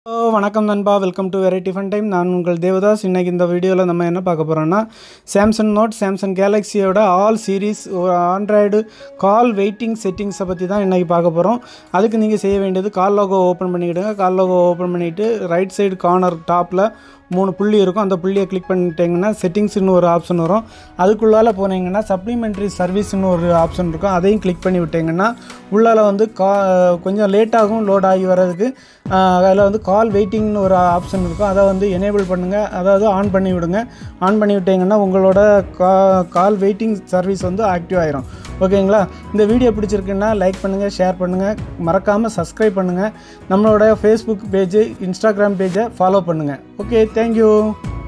வணக்கம் நண்பா, welcome to variety fun time. நான் உங்கள் தேவதாஸ். இன்றைக்கி இந்த வீடியோவில் நம்ம என்ன பார்க்க போகிறோன்னா, சாம்சங் நோட், சாம்சங் கேலக்ஸியோட all series android call waiting செட்டிங்ஸை பற்றி தான் இன்றைக்கி பார்க்க போகிறோம். அதுக்கு நீங்கள் செய்ய வேண்டியது, கால் லோகோ ஓப்பன் பண்ணிக்கிடுங்க. கால் லோகோ ஓப்பன் பண்ணிவிட்டு ரைட் சைடு கார்னர் டாப்பில் 3 புள்ளி இருக்கும். அந்த புள்ளியை கிளிக் பண்ணிட்டீங்கன்னா செட்டிங்ஸ்னு ஒரு ஆப்ஷன் வரும். அதுக்குள்ளால் போனீங்கன்னா சப்ளிமெண்ட்ரி சர்வீஸ்னு ஒரு ஆப்ஷன் இருக்கும். அதையும் கிளிக் பண்ணி விட்டிங்கன்னா உள்ளால் வந்து கொஞ்சம் லேட்டாகும் லோட் ஆகி வர்றதுக்கு. அதில் வந்து கால் வெயிட்டிங்னு ஒரு ஆப்ஷன் இருக்கும். அதை வந்து எனேபிள் பண்ணுங்கள், அதாவது ஆன் பண்ணி விடுங்க. ஆன் பண்ணி விட்டிங்கன்னா உங்களோட கால் வெயிட்டிங் சர்வீஸ் வந்து ஆக்டிவ் ஆகிரும். ஓகேங்களா? இந்த வீடியோ பிடிச்சிருக்குன்னா லைக் பண்ணுங்கள், ஷேர் பண்ணுங்கள், மறக்காமல் சப்ஸ்கிரைப் பண்ணுங்கள். நம்மளோட ஃபேஸ்புக் பேஜு, இன்ஸ்டாகிராம் பேஜை ஃபாலோ பண்ணுங்கள். Okay, thank you.